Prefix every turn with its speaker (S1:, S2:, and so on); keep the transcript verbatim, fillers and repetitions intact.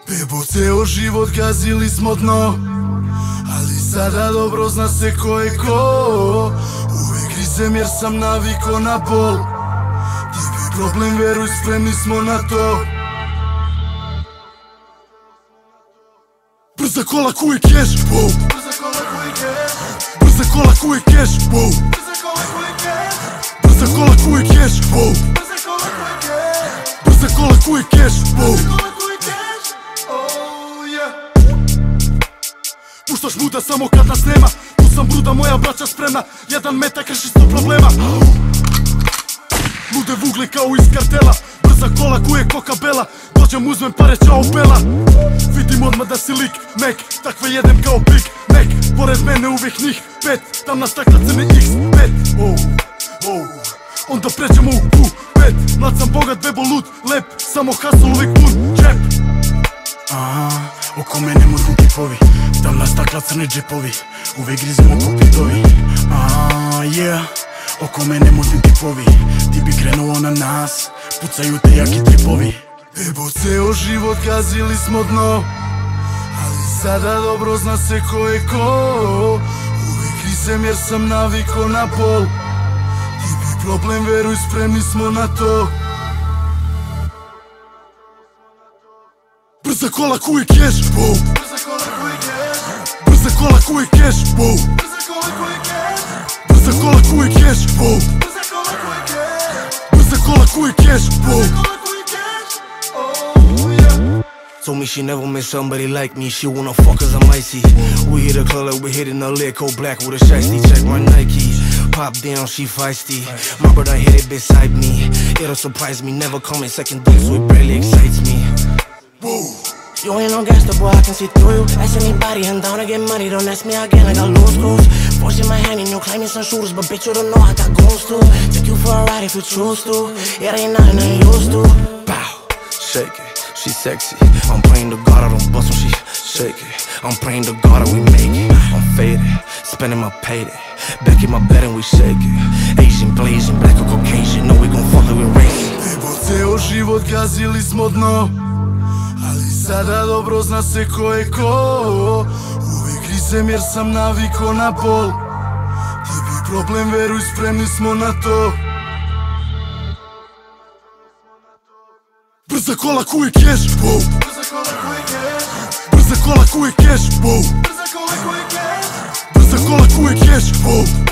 S1: Bebo, ceo život gazili smo dno, ali sada dobro zna se ko je ko. Uvek grizem jer sam naviko na bol. Ti bi problem, veruj, spremni smo na to. Brza kola kuj keš, wow. Brza kola kuj keš, brza kola kuj keš, wow. Brza kola kuj keš, wow. Brza kola kuj keš, wow. Puštaš muda samo kad nas nema. Tu sam bruda, moja braća spremna. Jedan metak reši sto problema. Nude vugli kao iz kartela. Brza kola kuje koka bela. Dođem uzmem pare, čao bela. Vidim odmah da si lik, mek. Takve jedem kao Big Mac. Pored mene uvijek njih pet. Tam na stakla crni iks pet. Oh, oh. Onda pređemo u Q pet. Mlad sam bogat, bebo lud, lep. Samo hustle uvijek pun džep.
S2: Aha, oko mene mutni tipovi. Tamna stakla, crni džepovi. Uvijek grizemo ko pitovi. Aha, yeah. Oko mene mutni tipovi. Ti bi krenuo na nas. Pucaju te jaki tripovi.
S1: Bebo, ceo život gazili smo dno, ali sada dobro zna se ko je ko. Uvijek grizem jer sam naviko na bol. Ti bi problem, veruj, spremni smo na to. Brza kola kuj keš, wow. Brza kola kuj keš, brza kola kuj keš, wow. Brza kola kuj keš, wow. Brza kola kuj keš, wow.
S3: Told me she never met somebody like me. She wanna fuck cause I'm icy. We hit the club like we hitting the lick. Cold black with a shiesty. Check my Nikes. Pop down, she feisty. My brother hit it beside me. It'll surprise me. Never coming second date, so it barely excites me.
S1: Whoa.
S3: You ain't no gangster, boy, I can see through you. Ask anybody, I'm down to get money. Don't ask me again, I got loose screws. Forcing my hand and you claiming some shooters. But bitch, you don't know I got goons too. Take you for a ride if you choose to. It ain't nothing I used to. Bow, shake it. She sexy, I'm praying to God I don't bust when she shake it. I'm praying to God that we make it. I'm faded, spending my payday. Back in my bed and we shake it. Asian, blazing, black or Caucasian. No, we gon' fuck it, we racing.
S1: Bebo, ceo život gazili smo dno, ali sada dobro zna se ko je ko. Uvijek grizem jer sam naviko na bol. Ti bi problem, veruj, spremni smo na to. Brza kola kuj keš, wow. Brza kola kuj keš, brza kola kuj keš, wow. Brza kola kuj keš, wow.